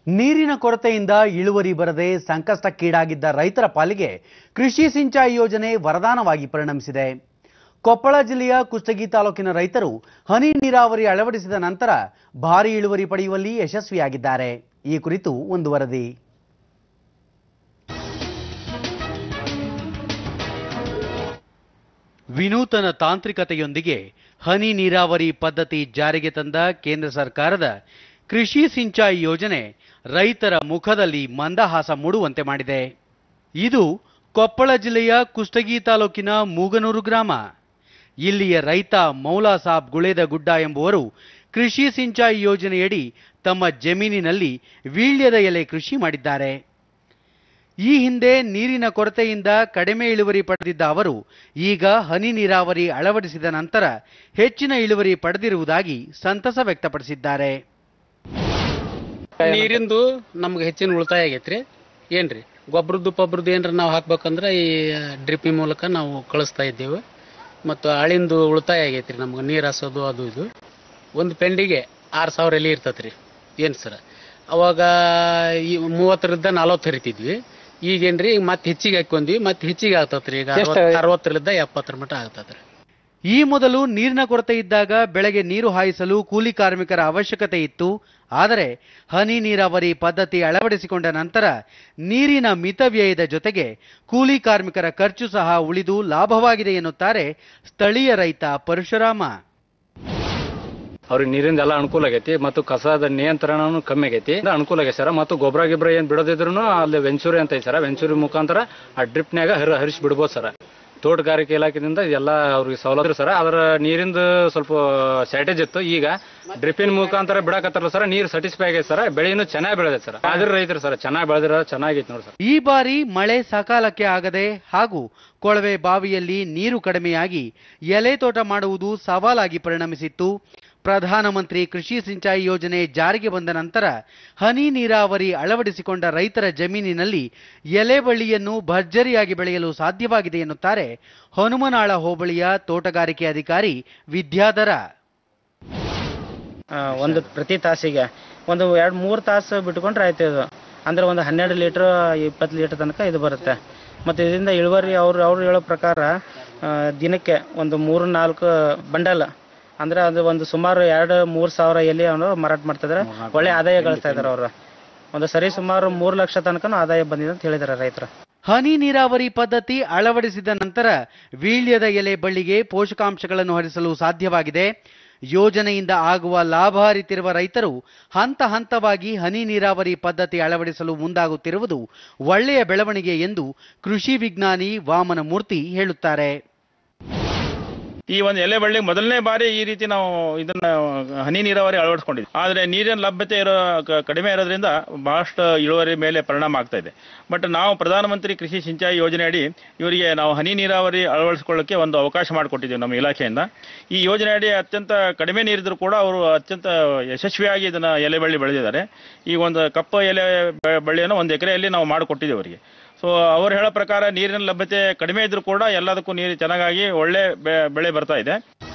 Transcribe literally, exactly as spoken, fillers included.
ನೀರಿನ ಕೊರತೆಯಿಂದ ಇಳುವರಿ ಬರದೆ ಸಂಕಷ್ಟಕ್ಕೀಡಾಗಿದ್ದ ರೈತರ ಪಾಲಿಗೆ ಕೃಷಿ ಸಿಂಚಾಯಿ ಯೋಜನೆ ವರದಾನವಾಗಿ ಪರಿಣಮಿಸಿದೆ. ಕೊಪ್ಪಳ ಜಿಲ್ಲೆಯ ಕುಷ್ಟಗಿ ತಾಲೂಕಿನ ರೈತರು ಹನಿ ನೀರಾವರಿ ಅಳವಡಿಸಿದ ನಂತರ ಭಾರಿ ಇಳುವರಿ ಪಡೆಯುವಲ್ಲಿ ಯಶಸ್ವಿಯಾಗಿದ್ದಾರೆ. ಈ ಕುರಿತು ಒಂದು ವರದಿ. ವಿನೂತನ ತಾಂತ್ರಿಕತೆಯೊಂದಿಗೆ ಹನಿ ನೀರಾವರಿ ಪದ್ಧತಿ ಜಾರಿಗೆ ತಂದ ಕೇಂದ್ರ ಸರ್ಕಾರದ ಕೃಷಿ ಸಿಂಚಾಯಿ ಯೋಜನೆ ರೈತರ ಮುಖದಲ್ಲಿ ಮಂದಹಾಸ ಮೂಡುವಂತೆ ಮಾಡಿದೆ. ಇದು ಕೊಪ್ಪಳ ಜಿಲ್ಲೆಯ ಕುಷ್ಟಗಿ ತಾಲೂಕಿನ ಮೂಗನೂರು ಗ್ರಾಮ. ಇಲ್ಲಿಯ ರೈತ ಮೌಲಾ ಸಾಬ್ ಗುಳೇದಗುಡ್ಡ ಎಂಬುವರು ಕೃಷಿ ಸಿಂಚಾಯಿ ಯೋಜನೆಯಡಿ ತಮ್ಮ ಜಮೀನಿನಲ್ಲಿ ವೀಳ್ಯದ ಎಲೆ ಕೃಷಿ ಮಾಡಿದ್ದಾರೆ. ಈ ಹಿಂದೆ ನೀರಿನ ಕೊರತೆಯಿಂದ ಕಡಿಮೆ ಇಳುವರಿ ಪಡೆದಿದ್ದ ಅವರು ಈಗ ಹನಿ ನೀರಾವರಿ ಅಳವಡಿಸಿದ ನಂತರ ಹೆಚ್ಚಿನ ಇಳುವರಿ ಪಡೆದಿರುವುದಾಗಿ ಸಂತಸ ವ್ಯಕ್ತಪಡಿಸಿದ್ದಾರೆ. ನೀರಿಂದು ನಮ್ಗೆ ಹೆಚ್ಚಿನ ಉಳಿತಾಯ ಆಗೈತ್ರಿ. ಏನ್ರಿ ಗೊಬ್ಬರದ್ದು ಪಬ್ಬರದ್ದು ಏನ್ರ ನಾವು ಹಾಕ್ಬೇಕಂದ್ರೆ ಈ ಡ್ರಿಪ್ಪಿ ಮೂಲಕ ನಾವು ಕಳಿಸ್ತಾ ಇದ್ದೇವೆ. ಮತ್ತು ಆಳಿಂದು ಉಳಿತಾಯ ಆಗೈತ್ರಿ. ನಮ್ಗೆ ನೀರು ಹಾಸೋದು ಅದು ಇದು ಒಂದು ಪೆಂಡಿಗೆ ಆರು ಸಾವಿರ ಎಲ್ಲಿ ಇರ್ತತ್ರಿ. ಏನು ಸರ ಅವಾಗ ಈ ಮೂವತ್ತರಿಂದ ನಲ್ವತ್ತು ಹರಿತಿದ್ವಿ. ಈಗೇನ್ರಿ ಮತ್ತೆ ಹೆಚ್ಚಿಗೆ ಹಾಕೊಂಡ್ವಿ, ಮತ್ತೆ ಹೆಚ್ಚಿಗೆ ಆಗ್ತತ್ರಿ. ಈಗ ಅರವತ್ತರಿಂದ ಎಪ್ಪತ್ತರ ಮಟ್ಟ ಆಗ್ತತ್ರಿ. ಈ ಮೊದಲು ನೀರಿನ ಕೊರತೆ ಇದ್ದಾಗ ಬೆಳೆಗೆ ನೀರು ಹಾಯಿಸಲು ಕೂಲಿ ಕಾರ್ಮಿಕರ ಅವಶ್ಯಕತೆ ಇತ್ತು. ಆದರೆ ಹನಿ ನೀರಾವರಿ ಪದ್ಧತಿ ಅಳವಡಿಸಿಕೊಂಡ ನಂತರ ನೀರಿನ ಮಿತವ್ಯಯದ ಜೊತೆಗೆ ಕೂಲಿ ಕಾರ್ಮಿಕರ ಖರ್ಚು ಸಹ ಉಳಿದು ಲಾಭವಾಗಿದೆ ಎನ್ನುತ್ತಾರೆ ಸ್ಥಳೀಯ ರೈತ ಪರಶುರಾಮ. ಅವ್ರಿಗೆ ನೀರಿಂದ ಎಲ್ಲ ಅನುಕೂಲ ಆಗೈತಿ ಮತ್ತು ಕಸದ ನಿಯಂತ್ರಣನೂ ಕಮ್ಮಿ ಆಗೈತಿ, ಅನುಕೂಲ ಆಗೈತೆ ಸರ್. ಮತ್ತು ಗೊಬ್ಬರ ಗಿಬ್ಬರ ಏನ್ ಬಿಡೋದಿದ್ರು ಅಲ್ಲಿ ವೆಂಚೂರಿ ಅಂತ ಐತಿ ಸರ್. ವೆಂಚೂರಿ ಮುಖಾಂತರ ಆ ಡ್ರಿಪ್ನ್ಯಾಗ ಹರಿ ಹರಿಸಿ ಬಿಡ್ಬೋದು ಸರ್. ತೋಟಗಾರಿಕೆ ಇಲಾಖೆಯಿಂದ ಎಲ್ಲ ಅವ್ರಿಗೆ ಸವಲತ್ತು ಸರ್. ಅದರ ನೀರಿಂದ ಸ್ವಲ್ಪ ಶಾರ್ಟೇಜ್ ಇತ್ತು. ಈಗ ಡ್ರಿಪ್ಪಿನ ಮುಖಾಂತರ ಬಿಡಕತ್ತಾರ ಸರ್. ನೀರು ಸ್ಯಾಟಿಸ್ಫೈ ಆಗೈತೆ ಸರ್. ಬೆಳೆಯನ್ನು ಚೆನ್ನಾಗಿ ಬೆಳೆದೈತೆ ಸರ್. ಆದ್ರೆ ರೈತರು ಸರ್ ಚೆನ್ನಾಗಿ ಬೆಳೆದಿರೋ ಚೆನ್ನಾಗೈತೆ ನೋಡಿ ಸರ್. ಈ ಬಾರಿ ಮಳೆ ಸಕಾಲಕ್ಕೆ ಆಗದೆ ಹಾಗೂ ಕೊಳವೆ ಬಾವಿಯಲ್ಲಿ ನೀರು ಕಡಿಮೆಯಾಗಿ ಎಲೆ ತೋಟ ಮಾಡುವುದು ಸವಾಲಾಗಿ ಪರಿಣಮಿಸಿತ್ತು. ಪ್ರಧಾನಮಂತ್ರಿ ಕೃಷಿ ಸಿಂಚಾಯಿ ಯೋಜನೆ ಜಾರಿಗೆ ಬಂದ ನಂತರ ಹನಿ ನೀರಾವರಿ ಅಳವಡಿಸಿಕೊಂಡ ರೈತರ ಜಮೀನಿನಲ್ಲಿ ಎಲೆ ಬಳ್ಳಿಯನ್ನು ಭರ್ಜರಿಯಾಗಿ ಬೆಳೆಯಲು ಸಾಧ್ಯವಾಗಿದೆ ಎನ್ನುತ್ತಾರೆ ಹನುಮನಾಳ ಹೋಬಳಿಯ ತೋಟಗಾರಿಕೆ ಅಧಿಕಾರಿ ವಿದ್ಯಾಧರ. ಒಂದು ಪ್ರತಿ ತಾಸಿಗೆ ಒಂದು ಎರಡು ಮೂರು ತಾಸು ಬಿಟ್ಕೊಂಡ್ರೆ ಆಯ್ತು. ಇದು ಅಂದ್ರೆ ಒಂದು ಹನ್ನೆರಡು ಲೀಟರ್ ಇಪ್ಪತ್ತು ಲೀಟರ್ ತನಕ ಇದು ಬರುತ್ತೆ. ಮತ್ತು ಇದರಿಂದ ಇಳುವರಿ ಅವ್ರು ಅವ್ರು ಹೇಳೋ ಪ್ರಕಾರ ದಿನಕ್ಕೆ ಒಂದು ಮೂರು ನಾಲ್ಕು ಬಂಡಲ್ ಅಂದ್ರೆ ಅದು ಒಂದು ಸುಮಾರು ಎರಡು ಮೂರು ಸಾವಿರ ಎಲೆ ಅವರು ಮಾರಾಟ ಮಾಡ್ತಿದ್ದಾರೆ. ಒಳ್ಳೆ ಆದಾಯ ಗಳಿಸ್ತಾ ಇದಾರೆ. ಅವರು ಒಂದು ಸರಿ ಸುಮಾರು ಮೂರು ಲಕ್ಷ ತನಕ ಆದಾಯ ಬಂದಿದೆ ಅಂತ ಹೇಳಿದ್ದಾರೆ ರೈತರು. ಹನಿ ನೀರಾವರಿ ಪದ್ಧತಿ ಅಳವಡಿಸಿದ ನಂತರ ವೀಳ್ಯದ ಎಲೆ ಬಳ್ಳಿಗೆ ಪೋಷಕಾಂಶಗಳನ್ನು ಹರಿಸಲು ಸಾಧ್ಯವಾಗಿದೆ. ಯೋಜನೆಯಿಂದ ಆಗುವ ಲಾಭ ಅರಿತಿರುವ ರೈತರು ಹಂತ ಹಂತವಾಗಿ ಹನಿ ನೀರಾವರಿ ಪದ್ಧತಿ ಅಳವಡಿಸಲು ಮುಂದಾಗುತ್ತಿರುವುದು ಒಳ್ಳೆಯ ಬೆಳವಣಿಗೆ ಎಂದು ಕೃಷಿ ವಿಜ್ಞಾನಿ ವಾಮನ ಮೂರ್ತಿ ಹೇಳುತ್ತಾರೆ. ಈ ಒಂದು ಎಲೆ ಬಳ್ಳಿ ಮೊದಲನೇ ಬಾರಿ ಈ ರೀತಿ ನಾವು ಇದನ್ನ ಹನಿ ನೀರಾವರಿ ಅಳವಡಿಸ್ಕೊಂಡಿದ್ವಿ. ಆದ್ರೆ ನೀರಿನ ಲಭ್ಯತೆ ಇರೋ ಕಡಿಮೆ ಇರೋದ್ರಿಂದ ಬಹಳಷ್ಟು ಇಳುವರಿ ಮೇಲೆ ಪರಿಣಾಮ ಆಗ್ತಾ ಇದೆ. ಬಟ್ ನಾವು ಪ್ರಧಾನಮಂತ್ರಿ ಕೃಷಿ ಸಿಂಚಾಯಿ ಯೋಜನೆ ಅಡಿ ಇವರಿಗೆ ನಾವು ಹನಿ ನೀರಾವರಿ ಅಳವಡಿಸಿಕೊಳ್ಳಕ್ಕೆ ಒಂದು ಅವಕಾಶ ಮಾಡಿಕೊಟ್ಟಿದ್ದೀವಿ ನಮ್ಮ ಇಲಾಖೆಯಿಂದ. ಈ ಯೋಜನೆ ಅಡಿ ಅತ್ಯಂತ ಕಡಿಮೆ ನೀರಿದ್ರು ಕೂಡ ಅವರು ಅತ್ಯಂತ ಯಶಸ್ವಿಯಾಗಿ ಇದನ್ನ ಎಲೆ ಬಳ್ಳಿ ಬೆಳೆದಿದ್ದಾರೆ. ಈ ಒಂದು ಕಪ್ಪು ಎಲೆ ಬಳ್ಳಿಯನ್ನು ಒಂದು ಎಕರೆಯಲ್ಲಿ ನಾವು ಮಾಡಿಕೊಟ್ಟಿದ್ದೀವಿ ಅವರಿಗೆ. ಸೊ ಅವ್ರು ಹೇಳೋ ಪ್ರಕಾರ ನೀರಿನ ಲಭ್ಯತೆ ಕಡಿಮೆ ಇದ್ರೂ ಕೂಡ ಎಲ್ಲದಕ್ಕೂ ನೀರು ಚೆನ್ನಾಗಾಗಿ ಒಳ್ಳೆ ಬೆಳೆ ಬರ್ತಾ ಇದೆ.